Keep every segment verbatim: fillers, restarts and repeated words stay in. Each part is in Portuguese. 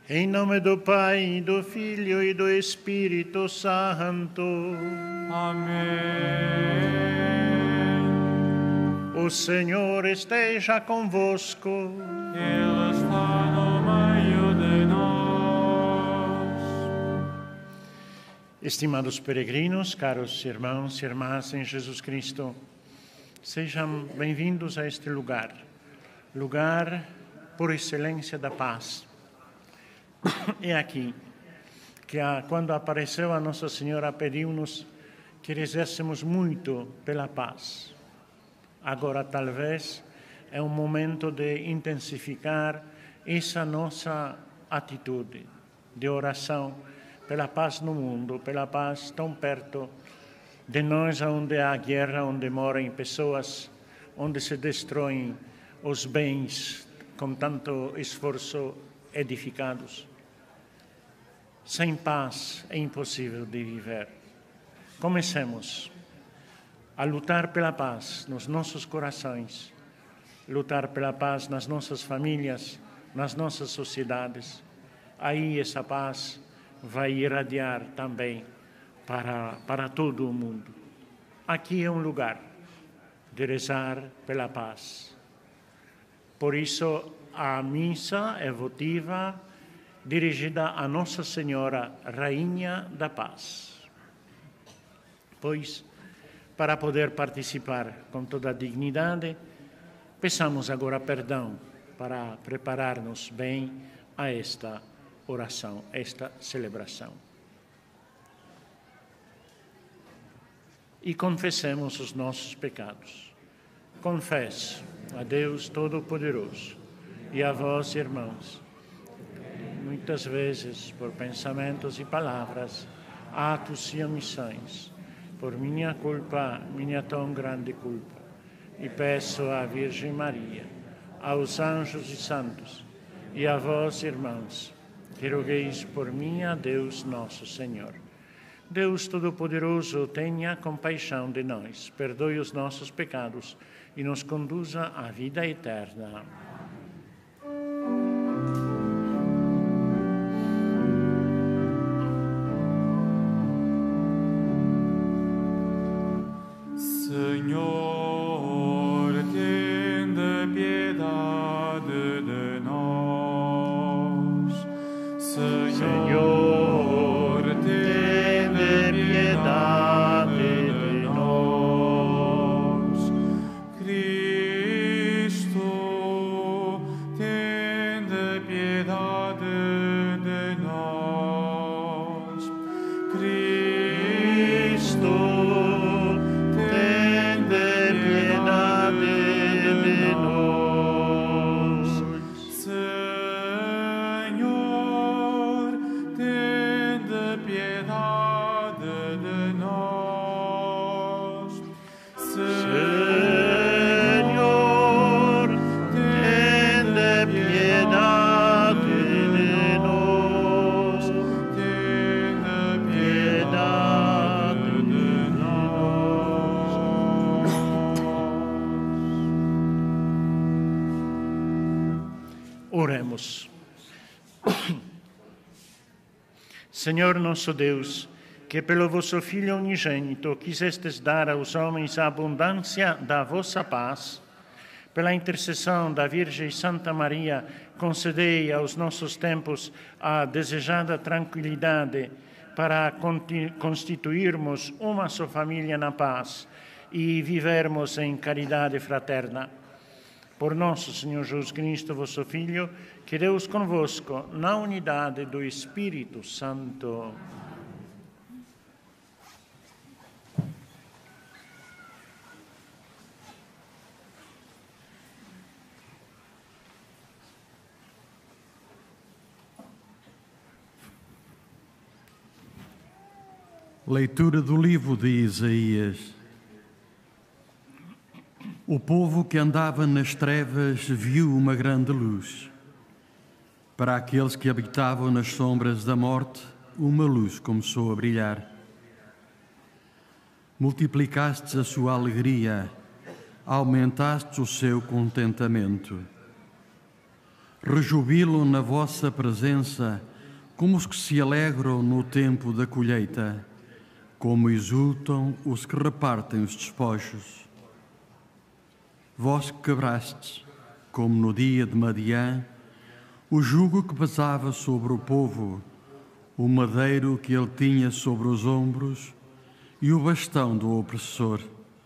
Em nome do Pai, do Filho e do Espírito Santo. Amém. O Senhor esteja convosco. Ele está no meio de nós. Estimados peregrinos, caros irmãos e irmãs em Jesus Cristo, sejam bem-vindos a este lugar, lugar por excelência da paz. É aqui que, quando apareceu a Nossa Senhora, pediu-nos que rezéssemos muito pela paz. Agora, talvez, é um momento de intensificar essa nossa atitude de oração pela paz no mundo, pela paz tão perto de nós, onde há guerra, onde moram pessoas, onde se destroem os bens com tanto esforço edificados. Sem paz é impossível de viver. Comecemos a lutar pela paz nos nossos corações, lutar pela paz nas nossas famílias, nas nossas sociedades. Aí essa paz vai irradiar também para, para todo o mundo. Aqui é um lugar de rezar pela paz. Por isso, a missa é votiva, dirigida a Nossa Senhora, Rainha da Paz. Pois, para poder participar com toda a dignidade, peçamos agora perdão para preparar-nos bem a esta oração, a esta celebração. E confessemos os nossos pecados. Confesso a Deus Todo-Poderoso e a vós, irmãos, muitas vezes, por pensamentos e palavras, atos e omissões, por minha culpa, minha tão grande culpa, e peço à Virgem Maria, aos anjos e santos, e a vós, irmãos, que rogueis por mim a Deus nosso Senhor. Deus Todo-Poderoso, tenha compaixão de nós, perdoe os nossos pecados e nos conduza à vida eterna. Senhor, tende piedade de nós. Senhor, tende piedade de nós. Cristo, tende piedade de nós. Cristo, Oremos. Senhor nosso Deus, que pelo vosso Filho unigênito quisestes dar aos homens a abundância da vossa paz, pela intercessão da Virgem Santa Maria, concedei aos nossos tempos a desejada tranquilidade para constituirmos uma só família na paz e vivermos em caridade fraterna. Por nosso Senhor Jesus Cristo, vosso Filho, que Deus convosco, na unidade do Espírito Santo. Leitura do livro de Isaías. O povo que andava nas trevas viu uma grande luz. Para aqueles que habitavam nas sombras da morte, uma luz começou a brilhar. Multiplicastes a sua alegria, aumentastes o seu contentamento. rejubilam na vossa presença como os que se alegram no tempo da colheita, como exultam os que repartem os despojos. Vós que quebrastes, como no dia de Madiã, o jugo que pesava sobre o povo, o madeiro que ele tinha sobre os ombros e o bastão do opressor.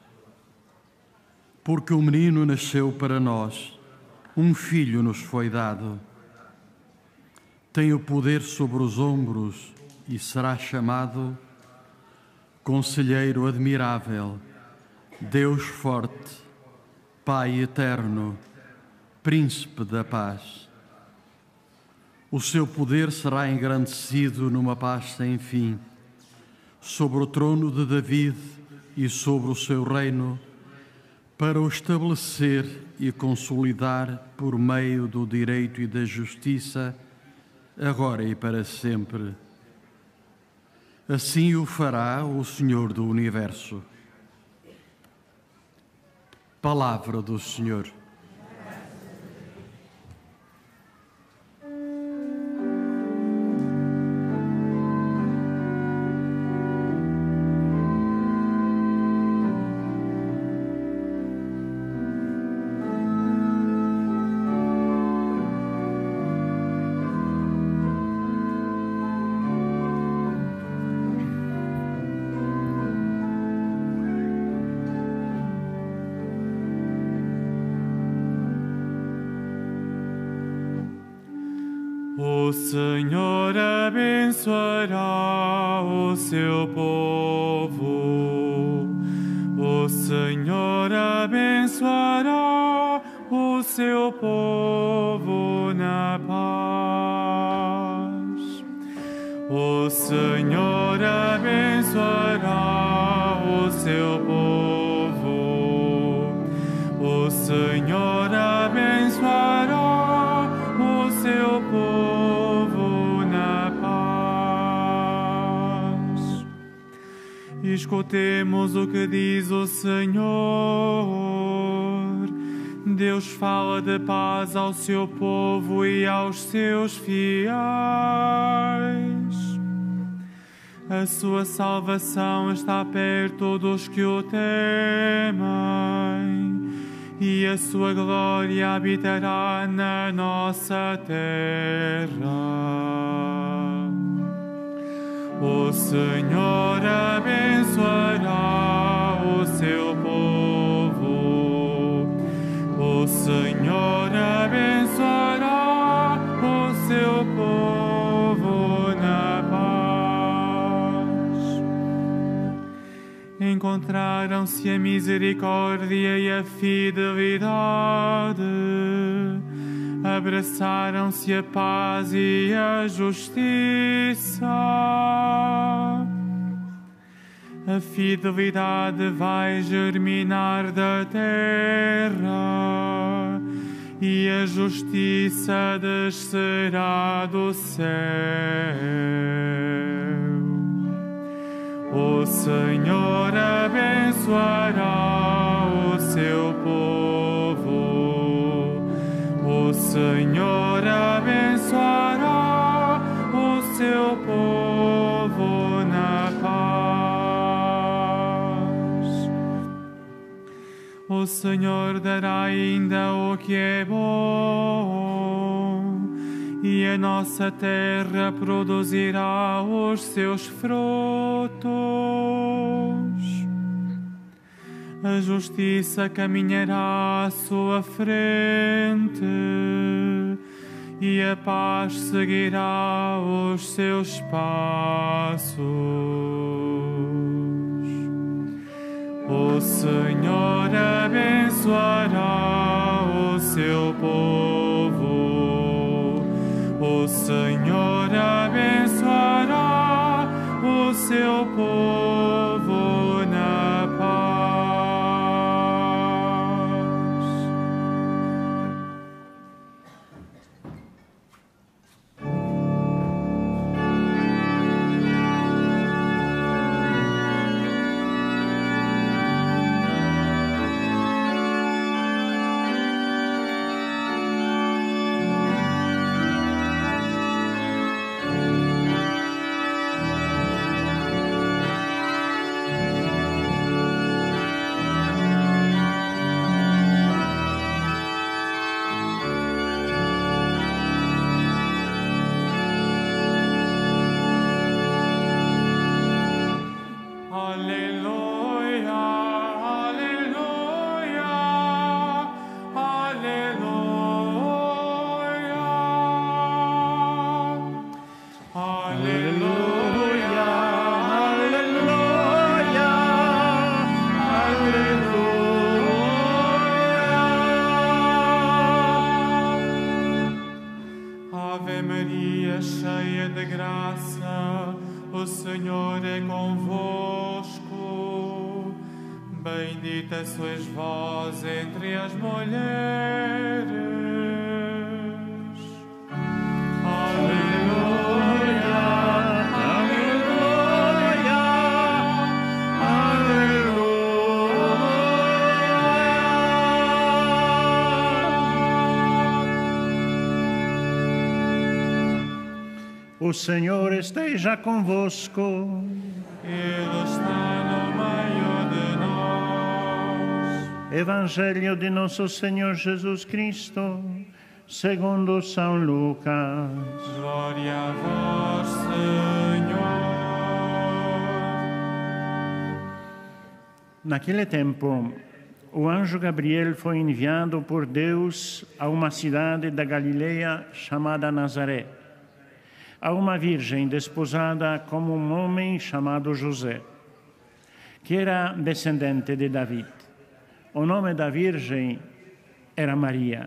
Porque o menino nasceu para nós, um filho nos foi dado. Tem o poder sobre os ombros e será chamado Conselheiro Admirável, Deus Forte, Pai Eterno, Príncipe da Paz. O seu poder será engrandecido numa paz sem fim, sobre o trono de David e sobre o seu reino, para o estabelecer e consolidar por meio do direito e da justiça, agora e para sempre. Assim o fará o Senhor do Universo. Palavra do Senhor. O Senhor abençoará o seu povo. O Senhor abençoará o seu povo na paz. O Senhor abençoará o seu povo. O Senhor abençoará o seu povo na paz. Escutemos o que diz o Senhor. Deus fala de paz ao seu povo e aos seus fiéis. A sua salvação está perto dos que o temem, e a sua glória habitará na nossa terra. O Senhor abençoará o seu povo. O Senhor abençoará o seu povo na paz. Encontraram-se a misericórdia e a fidelidade, abraçaram-se a paz e a justiça. A fidelidade vai germinar da terra e a justiça descerá do céu. O Senhor abençoará o seu povo. O Senhor abençoará o seu povo na paz. O Senhor dará ainda o que é bom, e a nossa terra produzirá os seus frutos. A justiça caminhará à sua frente, e a paz seguirá os seus passos. O Senhor abençoará o seu povo. O Senhor abençoará o seu povo na paz. Senhor é convosco. Bendita sois vós entre as mulheres. Aleluia, aleluia, aleluia. O Senhor esteja convosco. Ele está no meio de nós. Evangelho de nosso Senhor Jesus Cristo, segundo São Lucas. Glória a vós, Senhor. Naquele tempo, o anjo Gabriel foi enviado por Deus a uma cidade da Galileia chamada Nazaré, a uma virgem desposada com um homem chamado José, que era descendente de David. O nome da virgem era Maria.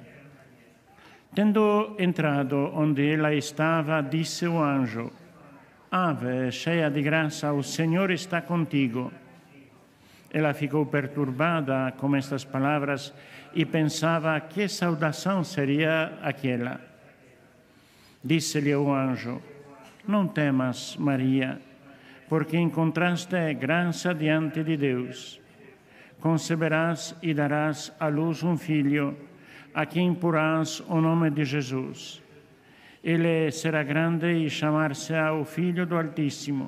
Tendo entrado onde ela estava, disse o anjo: Ave, cheia de graça, o Senhor está contigo. Ela ficou perturbada com estas palavras e pensava que saudação seria aquela. Disse-lhe o anjo: Não temas, Maria, porque encontraste graça diante de Deus. Conceberás e darás à luz um filho, a quem porás o nome de Jesus. Ele será grande e chamar-se-á o Filho do Altíssimo.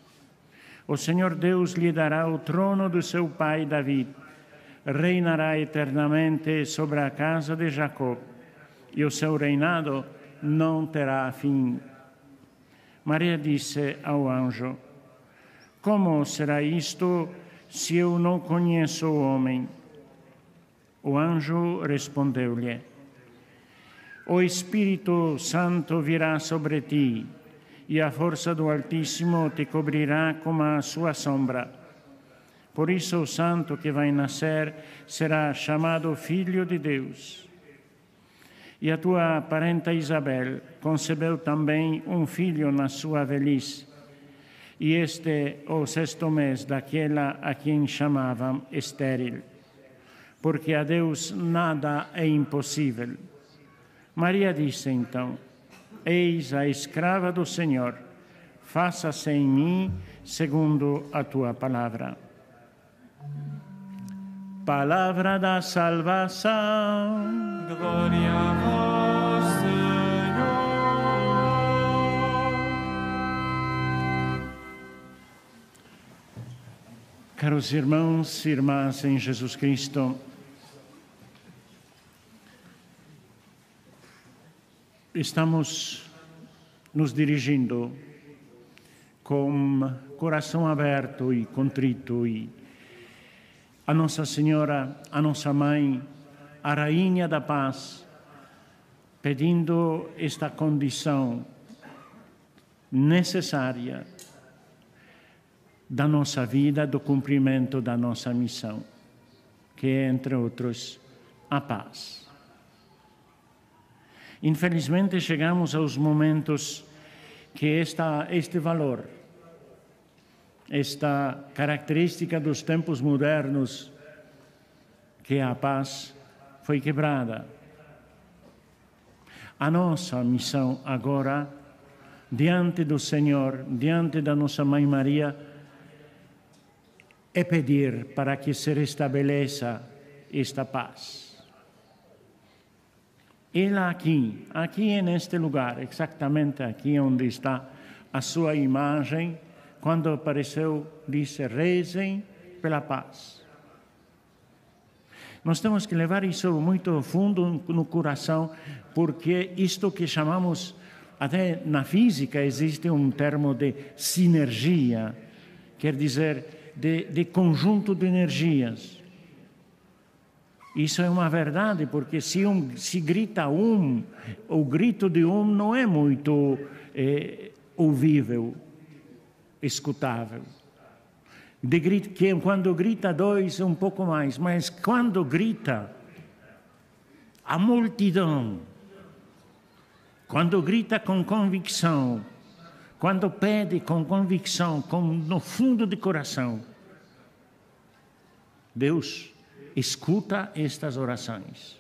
O Senhor Deus lhe dará o trono do seu pai David. Reinará eternamente sobre a casa de Jacó, e o seu reinado não terá fim. Maria disse ao anjo: Como será isto se eu não conheço o homem? O anjo respondeu-lhe: O Espírito Santo virá sobre ti, e a força do Altíssimo te cobrirá com a sua sombra. Por isso o santo que vai nascer será chamado Filho de Deus. E a tua parenta Isabel concebeu também um filho na sua velhice, e este o sexto mês daquela a quem chamavam estéril, porque a Deus nada é impossível. Maria disse então: Eis a escrava do Senhor, faça-se em mim segundo a tua palavra. Palavra da salvação. Glória a vós, Senhor. Caros irmãos e irmãs em Jesus Cristo, estamos nos dirigindo com coração aberto e contrito e a Nossa Senhora, a nossa Mãe, a Rainha da Paz, pedindo esta condição necessária da nossa vida, do cumprimento da nossa missão, que é, entre outros, a paz. Infelizmente, chegamos aos momentos que esta, este valor, esta característica dos tempos modernos, que é a paz, foi quebrada. A nossa missão agora, diante do Senhor, diante da nossa Mãe Maria, é pedir para que se restabeleça esta paz. Ela aqui, aqui neste lugar, exatamente aqui onde está a sua imagem, quando apareceu, disse: rezem pela paz. Nós temos que levar isso muito fundo no coração, porque isto que chamamos, até na física existe um termo de sinergia, quer dizer, de, de conjunto de energias. Isso é uma verdade, porque se, um, se grita um, o grito de um não é muito é, ouvível, escutável. De grito, que quando grita dois, um pouco mais, mas quando grita a multidão, quando grita com convicção, quando pede com convicção, com, no fundo do coração, Deus escuta estas orações.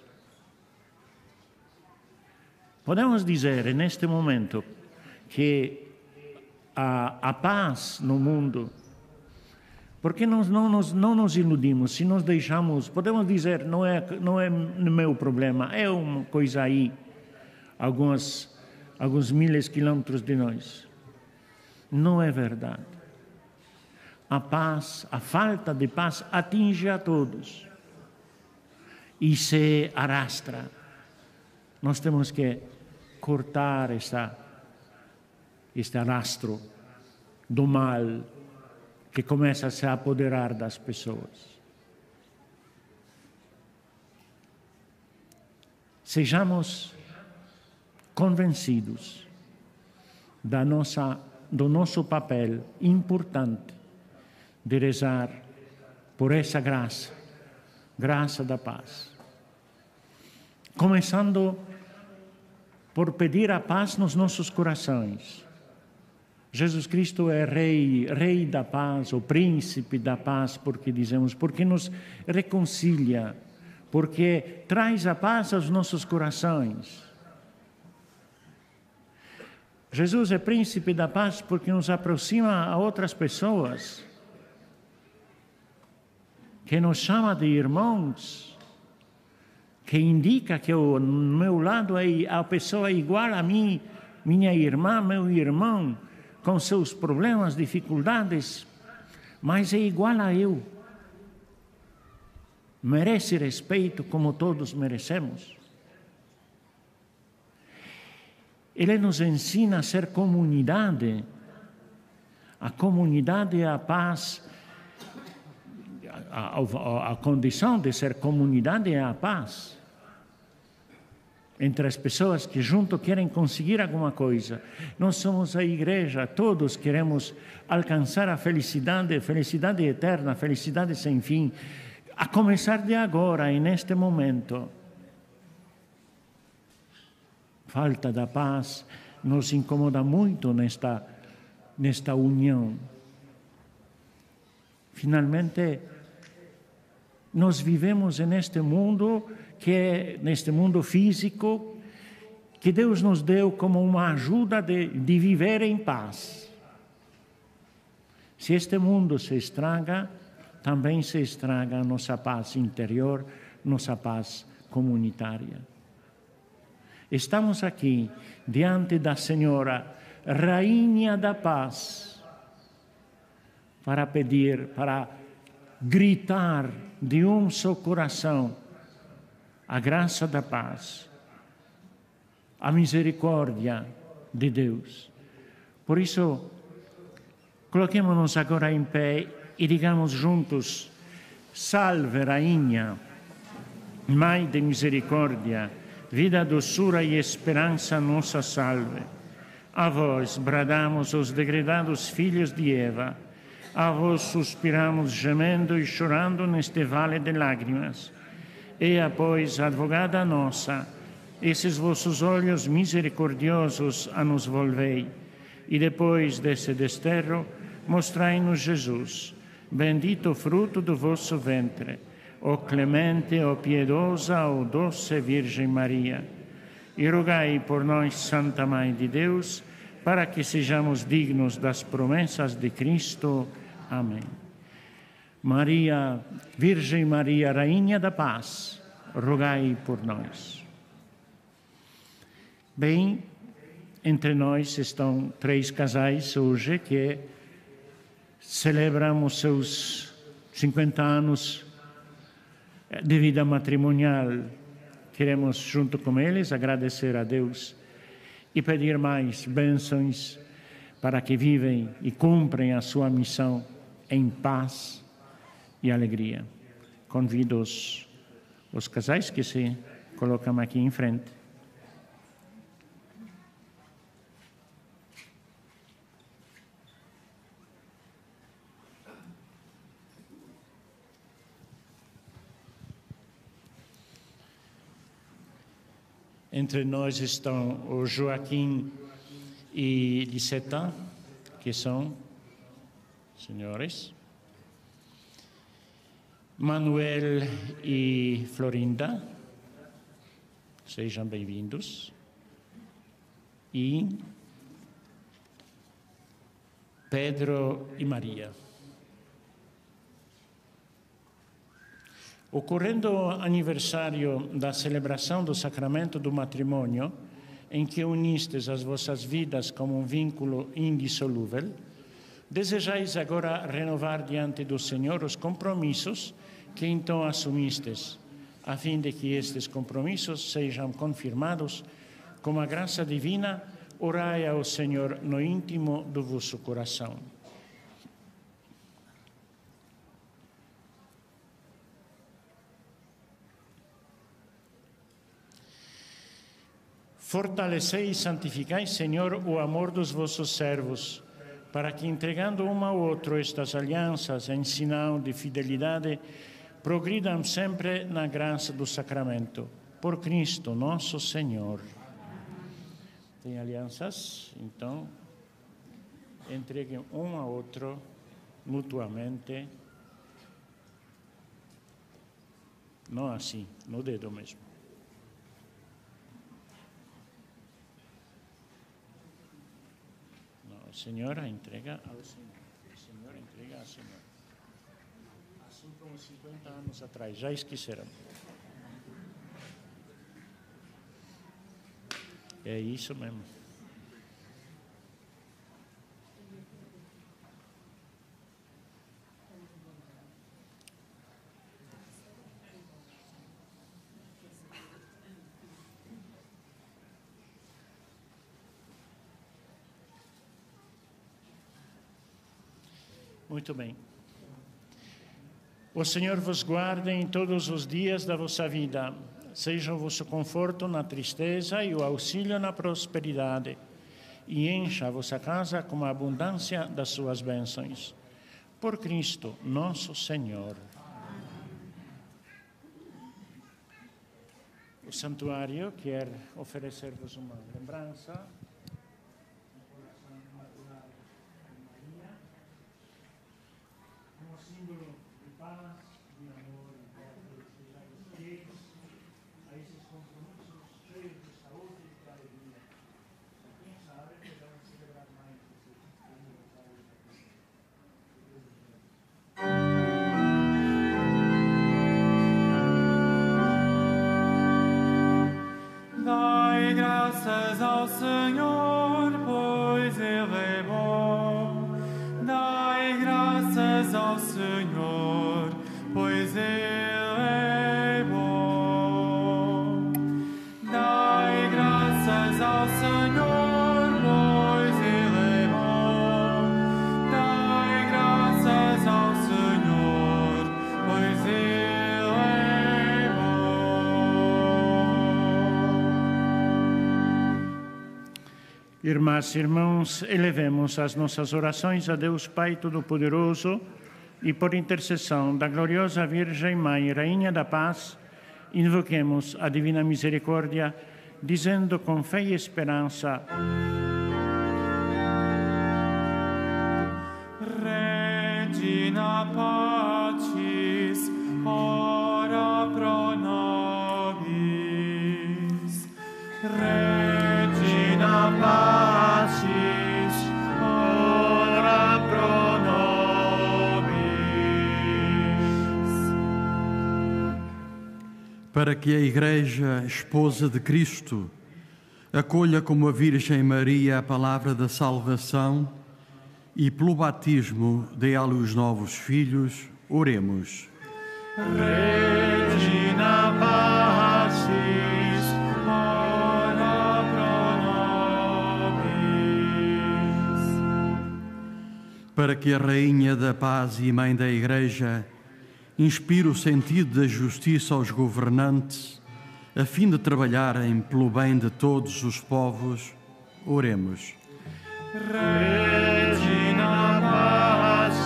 Podemos dizer, neste momento, que a, a paz no mundo, porque nós não nos, não nos iludimos, se nos deixamos, podemos dizer, não é, não é meu problema, é uma coisa aí, alguns, alguns milhares de quilômetros de nós. Não é verdade. A paz, a falta de paz atinge a todos e se arrastra. Nós temos que cortar esta, este arrastro do mal que começa a se apoderar das pessoas. Sejamos convencidos da nossa, do nosso papel importante de rezar por essa graça, graça da paz. Começando por pedir a paz nos nossos corações. Jesus Cristo é Rei, Rei da paz, o Príncipe da paz, porque dizemos, porque nos reconcilia, porque traz a paz aos nossos corações. Jesus é Príncipe da paz porque nos aproxima a outras pessoas, que nos chama de irmãos, que indica que o meu lado é a pessoa igual a mim, minha irmã, meu irmão, com seus problemas, dificuldades, mas é igual a eu. Merece respeito como todos merecemos. Ele nos ensina a ser comunidade. A comunidade é a paz. A, a, a condição de ser comunidade é a paz. Entre as pessoas que junto querem conseguir alguma coisa. Nós somos a igreja, todos queremos alcançar a felicidade, felicidade eterna, felicidade sem fim, a começar de agora, e neste momento. Falta da paz nos incomoda muito nesta, nesta união. Finalmente, nós vivemos neste mundo, que é neste mundo físico, que Deus nos deu como uma ajuda de, de viver em paz. Se este mundo se estraga, também se estraga a nossa paz interior, nossa paz comunitária. Estamos aqui diante da Senhora, Rainha da Paz, para pedir, para gritar de um só coração a graça da paz, a misericórdia de Deus. Por isso, coloquemos-nos agora em pé e digamos juntos: Salve, Rainha, Mãe de misericórdia, vida, doçura e esperança, nossa salve. A vós bradamos os degredados filhos de Eva, a vós suspiramos gemendo e chorando neste vale de lágrimas. Ea, pois, advogada nossa, esses vossos olhos misericordiosos a nos volvei, e depois desse desterro, mostrai-nos Jesus, bendito fruto do vosso ventre, ó clemente, ó piedosa, ó doce Virgem Maria. E rogai por nós, Santa Mãe de Deus, para que sejamos dignos das promessas de Cristo. Amém. Maria, Virgem Maria, Rainha da Paz, rogai por nós. Bem, entre nós estão três casais hoje que celebram os seus cinquenta anos de vida matrimonial. Queremos, junto com eles, agradecer a Deus e pedir mais bênçãos para que vivem e cumprem a sua missão em paz e alegria. Convido os, os casais que se colocam aqui em frente. Entre nós estão o Joaquim e Liseta. que são, senhores, Manuel e Florinda, sejam bem-vindos, e Pedro e Maria. Ocorrendo o aniversário da celebração do sacramento do matrimônio, em que unistes as vossas vidas como um vínculo indissolúvel, desejais agora renovar diante do Senhor os compromissos que então assumistes, a fim de que estes compromissos sejam confirmados com a graça divina. Orai ao Senhor no íntimo do vosso coração. Fortalecei e santificai, Senhor, o amor dos vossos servos, para que, entregando um ao outro estas alianças em sinal de fidelidade, progridam sempre na graça do sacramento. Por Cristo nosso Senhor. Tem alianças? Então, entreguem um ao outro mutuamente. Não assim, no dedo mesmo. A senhora entrega ao Senhor. A senhora entrega ao Senhor. Assim como cinquenta anos atrás, já esqueceram. É isso mesmo. Muito bem. O Senhor vos guarde em todos os dias da vossa vida. Seja o vosso conforto na tristeza e o auxílio na prosperidade. E encha a vossa casa com a abundância das suas bênçãos. Por Cristo, nosso Senhor. O santuário quer oferecer-vos uma lembrança. Dai graças ao Senhor, pois Ele é bom. Dai graças ao Senhor, pois Ele é bom. Dai graças ao Senhor, pois Ele é bom. Dai graças ao Senhor, pois Ele Irmãs e irmãos, elevemos as nossas orações a Deus Pai Todo-Poderoso e, por intercessão da gloriosa Virgem Mãe, Rainha da Paz, invoquemos a Divina Misericórdia, dizendo com fé e esperança: Regina Pacis, ora pro nobis. Regina Pacis, ora pro nobis. Para que a Igreja, esposa de Cristo, acolha como a Virgem Maria a palavra da salvação e pelo batismo dê à luz novos filhos, oremos. Regina Pacis, ora pro nobis. Para que a Rainha da Paz e Mãe da Igreja inspire o sentido da justiça aos governantes, a fim de trabalharem pelo bem de todos os povos, oremos. Regina Pacis,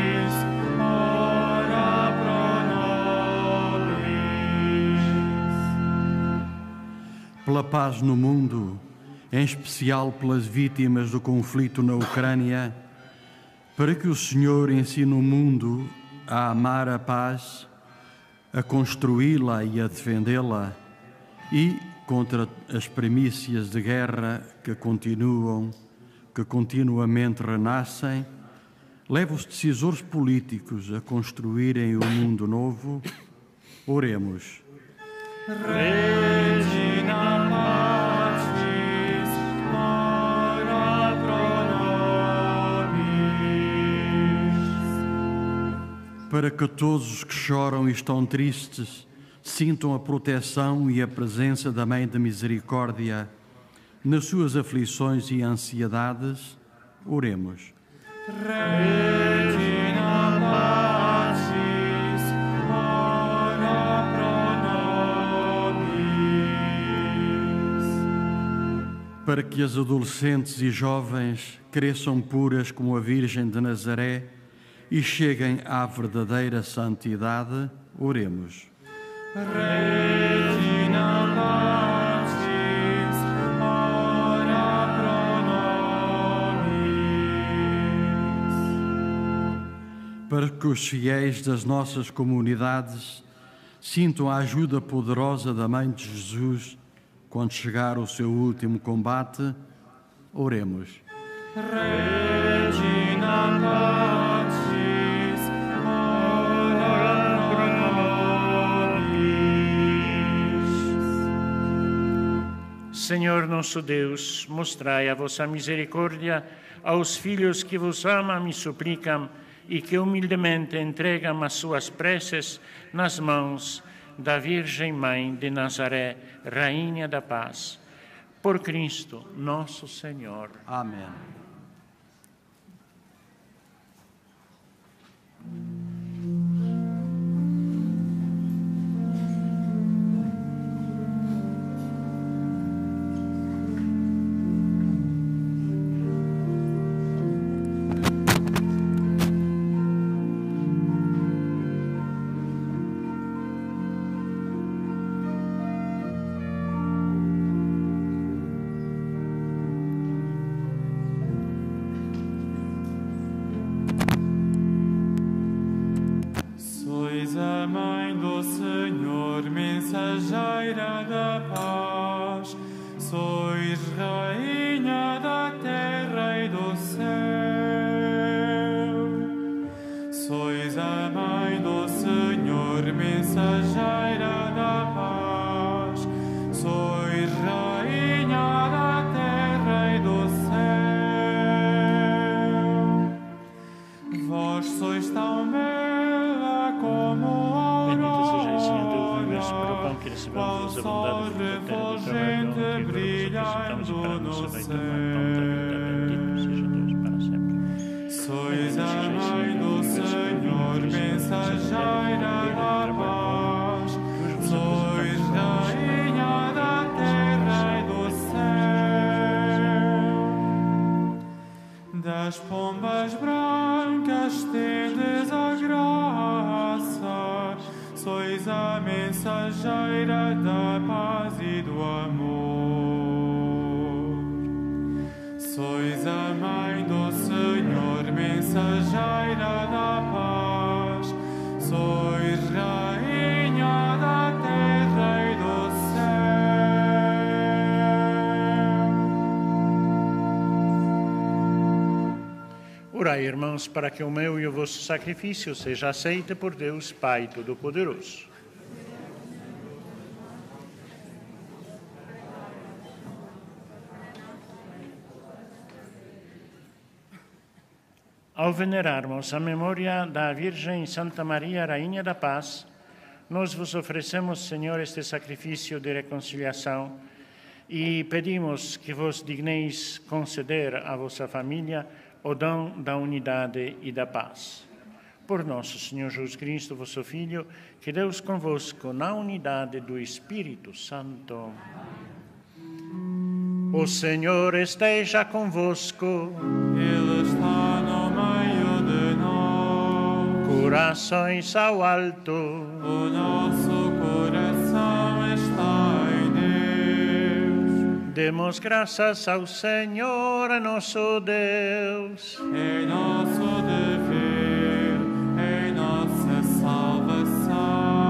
ora pro nobis. Pela paz no mundo em especial pelas vítimas do conflito na Ucrânia, para que o Senhor ensine o mundo a amar a paz, a construí-la e a defendê-la, e, contra as primícias de guerra que continuam, que continuamente renascem, leva os decisores políticos a construírem o mundo novo. Oremos. Regina Pacis, ora pro nobis. Para que todos os que choram e estão tristes sintam a proteção e a presença da Mãe de Misericórdia nas suas aflições e ansiedades, oremos. Regina Pacis, ora pro nobis. Para que as adolescentes e jovens cresçam puras como a Virgem de Nazaré e cheguem à verdadeira santidade, oremos. Regina Pacis, ora pro nobis. Para que os fiéis das nossas comunidades sintam a ajuda poderosa da Mãe de Jesus quando chegar o seu último combate, oremos. Regina Pacis, ora pro nobis. Senhor nosso Deus, mostrai a vossa misericórdia aos filhos que vos amam e suplicam e que humildemente entregam as suas preces nas mãos da Virgem Mãe de Nazaré, Rainha da Paz. Por Cristo, nosso Senhor. Amém. Sois a Mãe do Senhor, mensageira da paz. Sois Rainha da terra e do céu. Sois a Mãe do Senhor, mensageira da paz. Sois Rainha da terra e do céu. Vós sois tão bela como a Bendito seja aurora. Senhor Deus do universo, pelo pão que recebemos das abundâncias da terra do trabalho, que brilhando para no nossa vida, céu. pão da vida, bendito seja Deus para sempre. Sois a Mãe do Senhor, mensageira da paz. Sois Rainha da terra e do céu. Das pombas brancas tendes a graça. Sois a mensageira da paz e do amor. Sois a Mãe do Senhor, mensageira da paz. Sois Rainha da terra e do céu. Orai, irmãos, para que o meu e o vosso sacrifício seja aceito por Deus Pai Todo-Poderoso. Ao venerarmos a memória da Virgem Santa Maria, Rainha da Paz, nós vos oferecemos, Senhor, este sacrifício de reconciliação e pedimos que vos digneis conceder à vossa família o dom da unidade e da paz. Por nosso Senhor Jesus Cristo, vosso Filho, que Deus convosco na unidade do Espírito Santo. O Senhor esteja convosco. Ele está no meio de nós. Corações ao alto. O nosso coração está em Deus. Demos Demos graças ao Senhor, nosso Deus. É nosso dever, é nossa salvação.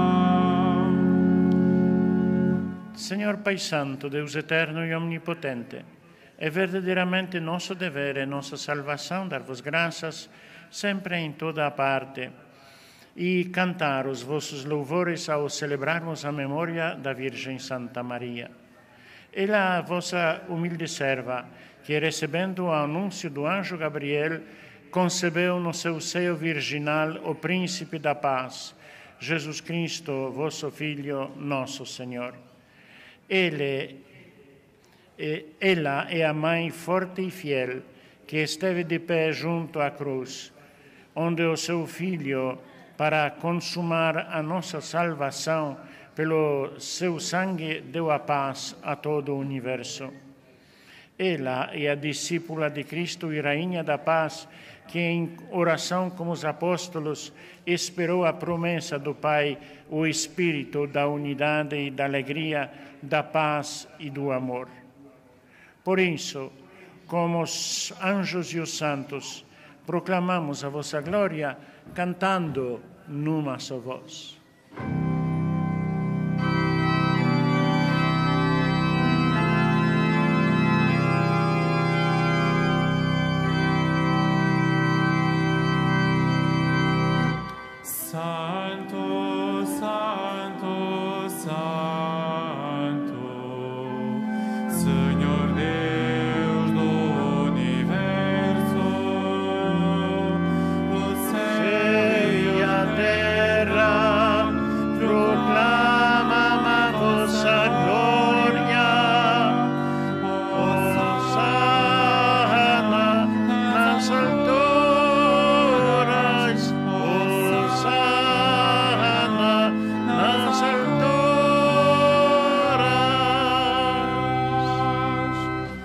Senhor Pai Santo, Deus eterno e omnipotente, é verdadeiramente nosso dever e nossa salvação dar-vos graças sempre em toda a parte e cantar os vossos louvores ao celebrarmos a memória da Virgem Santa Maria. Ela, a vossa humilde serva, que recebendo o anúncio do anjo Gabriel, concebeu no seu seio virginal o príncipe da paz, Jesus Cristo, vosso Filho, nosso Senhor. Ele, ela é a mãe forte e fiel que esteve de pé junto à cruz, onde o seu Filho, para consumar a nossa salvação, pelo seu sangue deu a paz a todo o universo. Ela é a discípula de Cristo e Rainha da Paz, que em oração com os apóstolos esperou a promessa do Pai, o Espírito da unidade e da alegria, da paz e do amor. Por isso, como os anjos e os santos, proclamamos a vossa glória, cantando numa só voz. Santo, Santo, Santo, Senhor Deus do universo, o céu e a terra proclamam a vossa glória. Hosana nas alturas, Hosana nas alturas.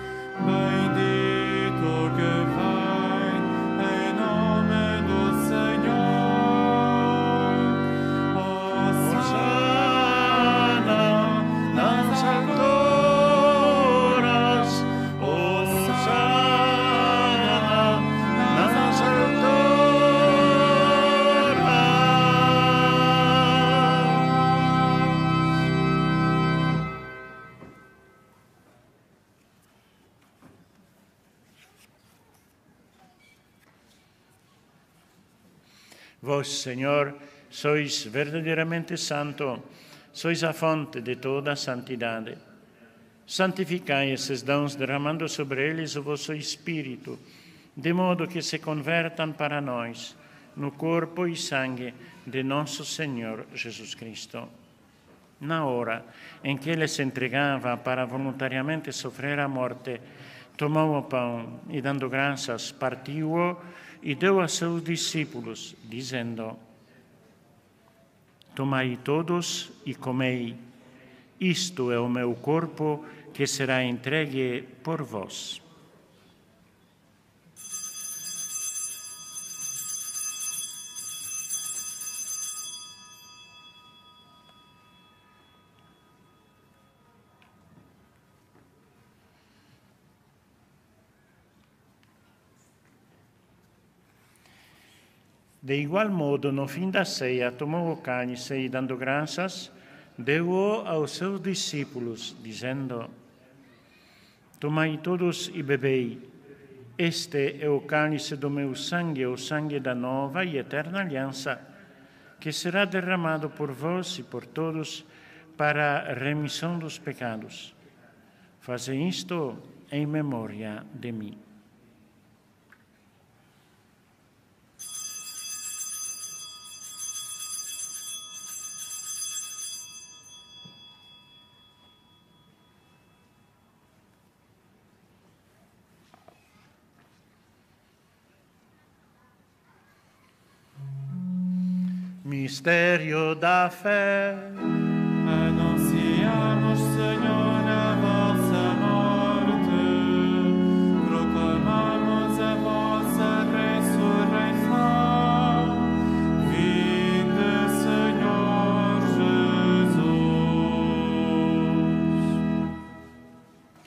Bendito que vem em nome do Senhor. Hosana nas alturas, Hosana nas alturas. Vós, Senhor, sois verdadeiramente santo, sois a fonte de toda a santidade. Santificai esses dons, derramando sobre eles o vosso Espírito, de modo que se convertam para nós no corpo e sangue de nosso Senhor Jesus Cristo. Na hora em que ele se entregava para voluntariamente sofrer a morte, tomou o pão e, dando graças, partiu-o e deu a seus discípulos, dizendo: Tomai todos e comei, isto é o meu corpo que será entregue por vós. De igual modo, no fim da ceia, tomou o cálice e, dando graças, deu-o aos seus discípulos, dizendo: Tomai todos e bebei. Este é o cálice do meu sangue, o sangue da nova e eterna aliança, que será derramado por vós e por todos para a remissão dos pecados. Fazei isto em memória de mim. Mistério da fé. Anunciamos, Senhor, a vossa morte, proclamamos a vossa ressurreição. Vinde, Senhor Jesus.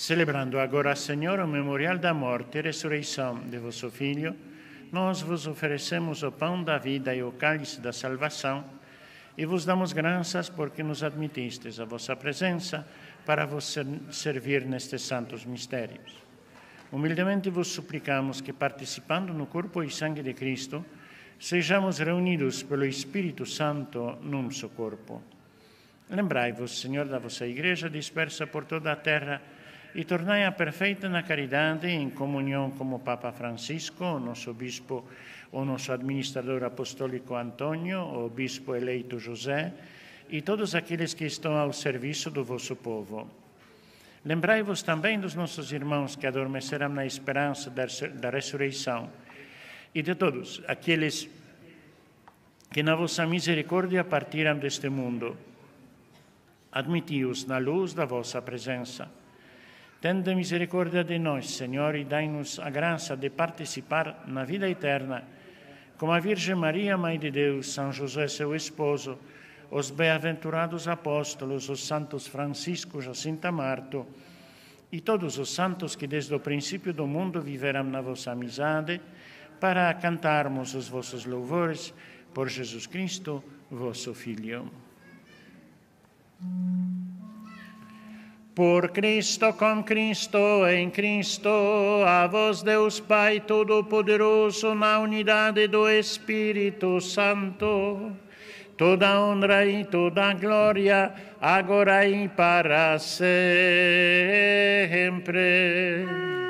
Celebrando agora, Senhor, o memorial da morte e ressurreição de vosso Filho, nós vos oferecemos o pão da vida e o cálice da salvação e vos damos graças porque nos admitistes a vossa presença para vos servir nestes santos mistérios. Humildemente vos suplicamos que, participando no corpo e sangue de Cristo, sejamos reunidos pelo Espírito Santo num só corpo. Lembrai-vos, Senhor, da vossa Igreja dispersa por toda a terra e tornai-a perfeita na caridade, em comunhão com o Papa Francisco, o nosso Bispo, o nosso administrador apostólico Antônio, o Bispo eleito José e todos aqueles que estão ao serviço do vosso povo. Lembrai-vos também dos nossos irmãos que adormeceram na esperança da ressurreição e de todos aqueles que na vossa misericórdia partiram deste mundo. Admiti-os na luz da vossa presença. Tende misericórdia de nós, Senhor, e dai-nos a graça de participar na vida eterna, como a Virgem Maria, Mãe de Deus, São José, seu esposo, os bem-aventurados apóstolos, os santos Francisco, Jacinta Marto, e todos os santos que desde o princípio do mundo viveram na vossa amizade, para cantarmos os vossos louvores por Jesus Cristo, vosso Filho. Por Cristo, com Cristo, em Cristo, a vós Deus Pai Todo-Poderoso, na unidade do Espírito Santo, toda honra e toda glória, agora e para sempre.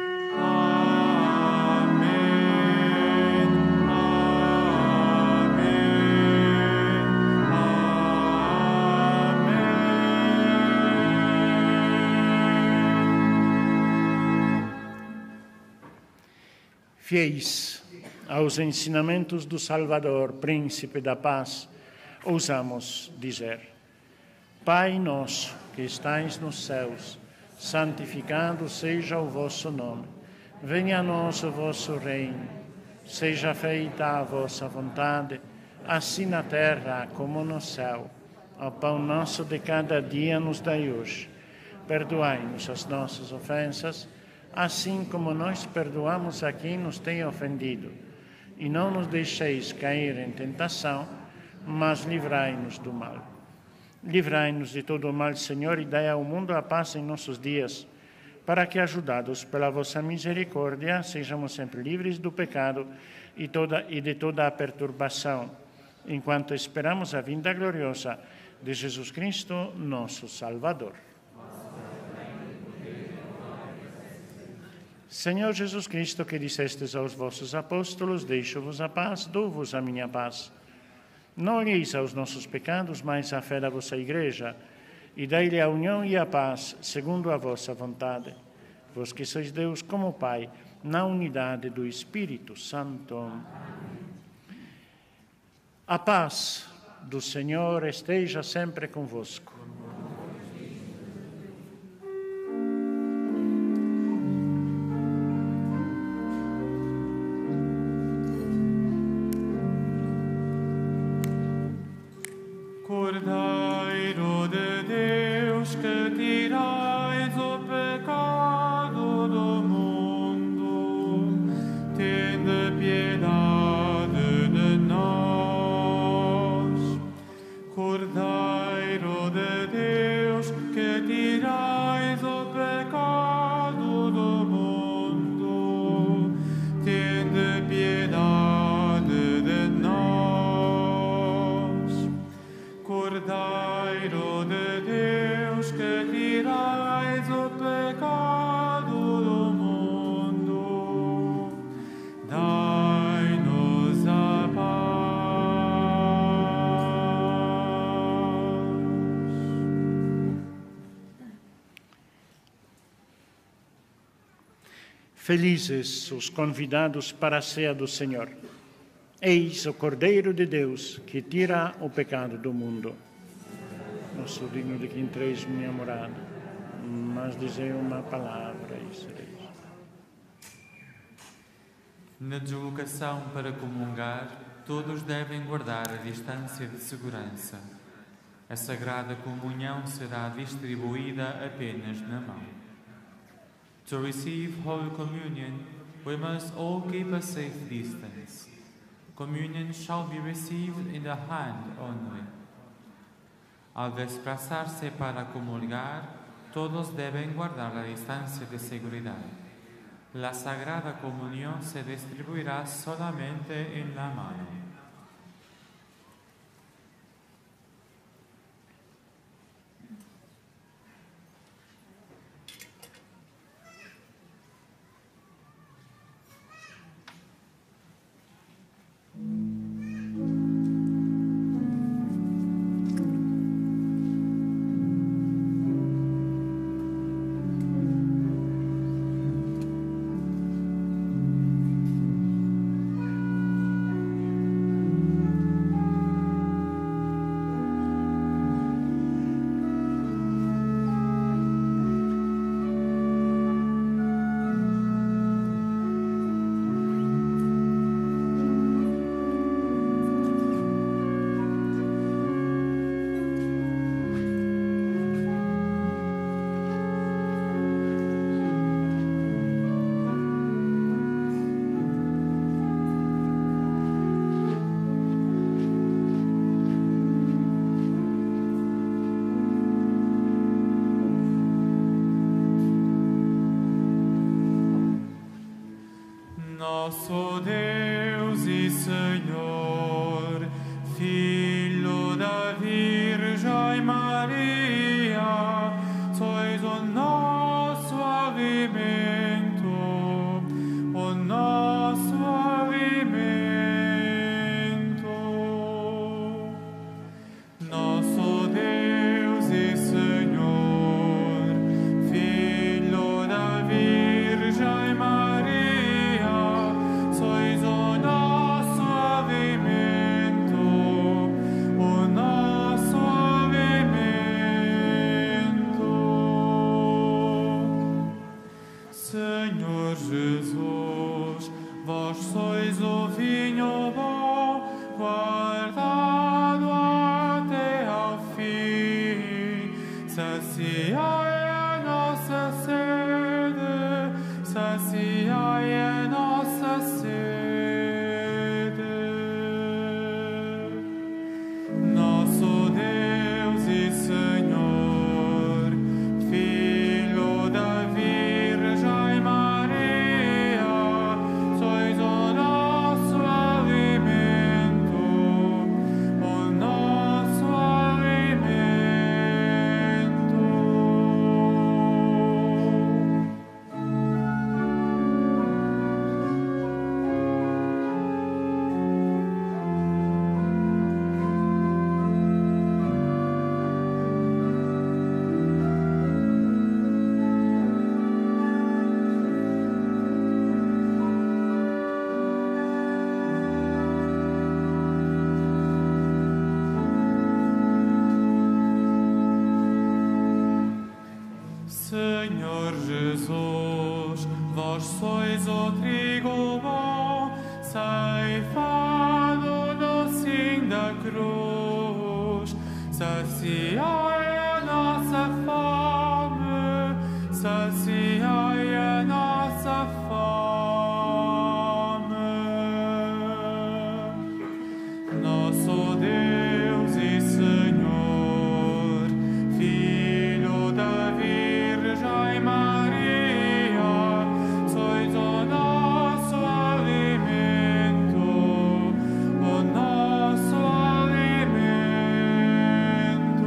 Fiéis aos ensinamentos do Salvador, Príncipe da Paz, ousamos dizer: Pai nosso que estais nos céus, santificado seja o vosso nome. Venha a nós o vosso reino. Seja feita a vossa vontade, assim na terra como no céu. O pão nosso de cada dia nos dai hoje. Perdoai-nos as nossas ofensas, assim como nós perdoamos a quem nos tem ofendido. E não nos deixeis cair em tentação, mas livrai-nos do mal. Livrai-nos de todo o mal, Senhor, e dai ao mundo a paz em nossos dias, para que, ajudados pela vossa misericórdia, sejamos sempre livres do pecado e, toda, e de toda a perturbação, enquanto esperamos a vinda gloriosa de Jesus Cristo, nosso Salvador. Senhor Jesus Cristo, que dissestes aos vossos apóstolos: deixo-vos a paz, dou-vos a minha paz. Não olheis aos nossos pecados, mas à fé da vossa Igreja, e dai-lhe a união e a paz, segundo a vossa vontade. Vós que sois Deus como Pai, na unidade do Espírito Santo. A paz do Senhor esteja sempre convosco. Cordeiro de Deus, que tirais o pecado do mundo, tende piedade de nós. Cordeiro de Deus, que tirais o pecado do mundo, tende piedade de nós. Cordeiro de Deus, que tirais o pecado do mundo, dai-nos a paz. Felizes os convidados para a ceia do Senhor. Eis o Cordeiro de Deus, que tira o pecado do mundo. Não sou digno de que entreis minha morada, mas dizei uma palavra e sereis. Na deslocação para comungar, todos devem guardar a distância de segurança. A Sagrada Comunhão será distribuída apenas na mão. To receive Holy Communion, we must all keep a safe distance. Communion shall be received in the hand only. Al desplazarse para comulgar, todos deben guardar la distancia de seguridad. La Sagrada Comunión se distribuirá solamente en la mano. Nosso Deus e Senhor, Filho da Virgem Maria, sois o nosso alimento, o nosso alimento. Nosso Deus e Senhor, Filho da Virgem Maria, sois o nosso alimento, o nosso alimento. Senhor Jesus, vós sois o vinho bom, guardado até ao fim. Saciai a nossa sede, saciai a nossa sede. Nosso Deus e Senhor, Filho da Virgem Maria, sois o nosso alimento, o nosso alimento. Senhor Jesus, vós sois o trigo bom, ceifado no sim da cruz. Saciai a nossa fome, saciai a nossa fome. Nosso Deus e Senhor, Filho da Virgem Maria, sois o nosso alimento, o nosso alimento.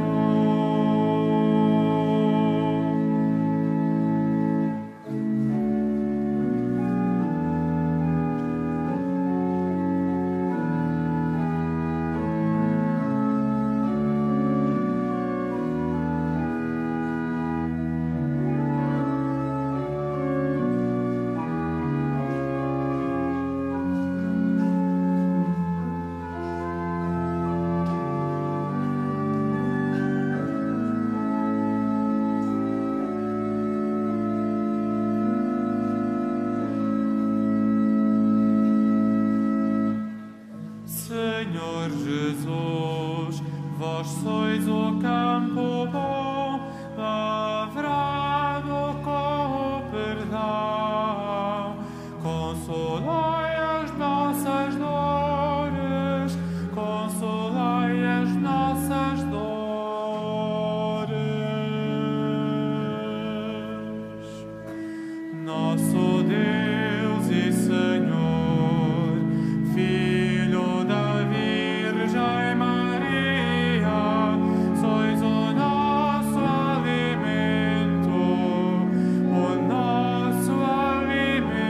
Nosso Deus e Senhor, Filho da Virgem Maria, sois o nosso alimento, o nosso alimento.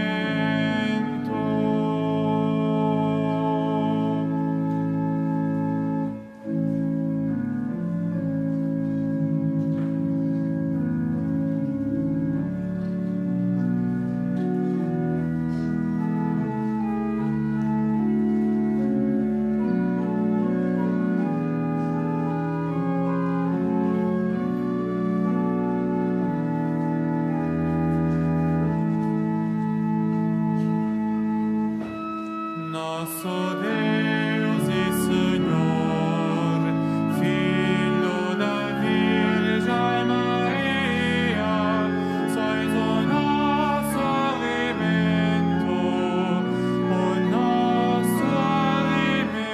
Nosso Deus e Senhor, Filho da Virgem Maria, sois o nosso alimento, o nosso alimento.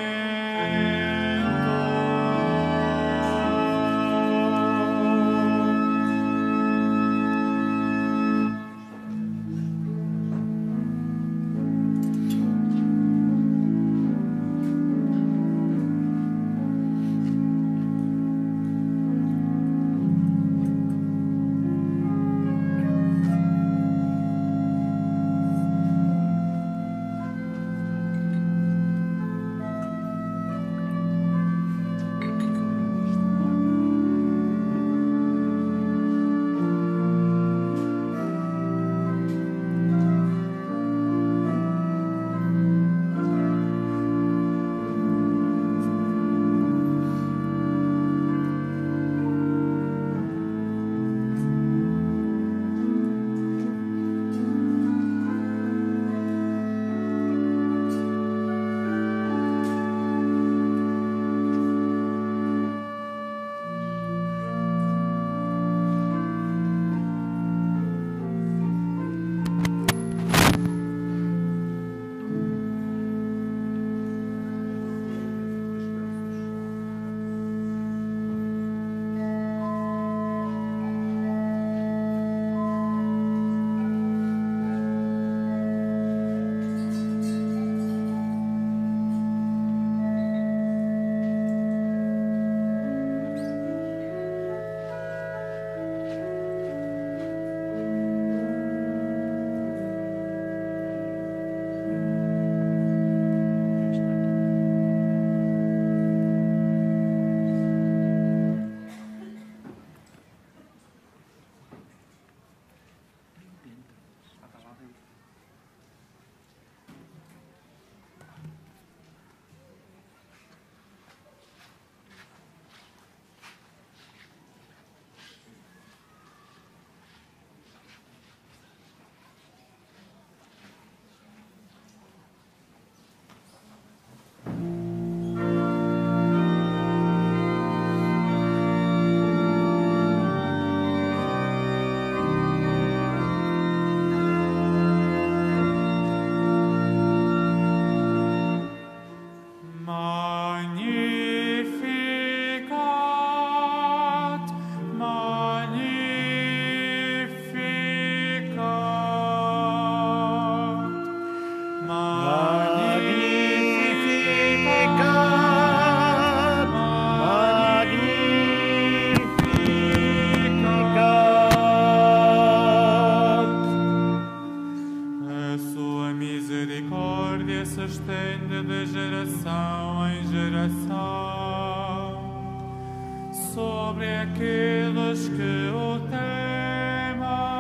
sobre aqueles que o temem.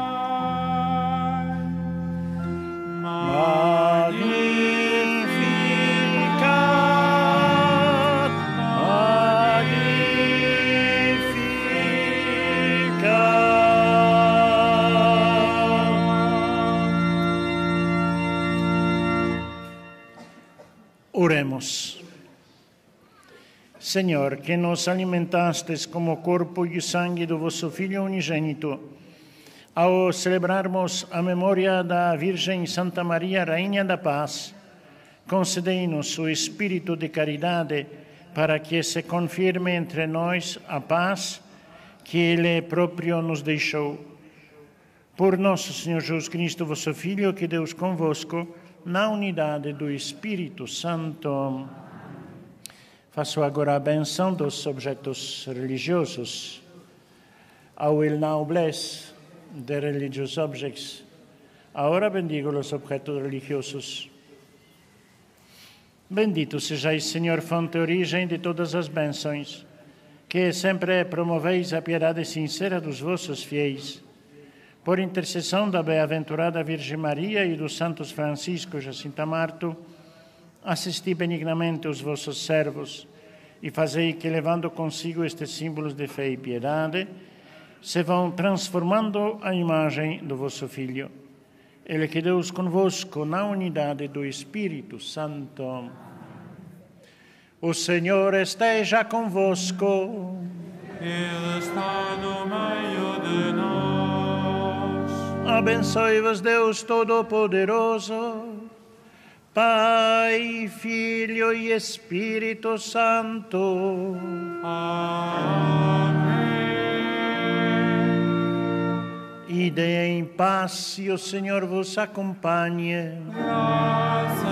Magnificat, Magnificat. Oremos. Senhor, que nos alimentastes como corpo e sangue do vosso Filho unigênito, ao celebrarmos a memória da Virgem Santa Maria, Rainha da Paz, concedei-nos o espírito de caridade para que se confirme entre nós a paz que Ele próprio nos deixou. Por nosso Senhor Jesus Cristo, vosso Filho, que Deus convosco, na unidade do Espírito Santo. Faço agora a benção dos objetos religiosos. I will now bless the religious objects. Ahora bendigo los objetos religiosos. Bendito sejais, Senhor, fonte e origem de todas as bênçãos, que sempre promoveis a piedade sincera dos vossos fiéis. Por intercessão da bem-aventurada Virgem Maria e dos santos Francisco e Jacinta Marto, assisti benignamente os vossos servos e fazei que, levando consigo estes símbolos de fé e piedade, se vão transformando a imagem do vosso Filho. Ele que Deus convosco na unidade do Espírito Santo. O Senhor esteja convosco. Ele está no meio de nós. Abençoe-vos Deus Todo-Poderoso, Pai, Filho e Espírito Santo. Amém. Ide em paz e o Senhor vos acompanhe. Graças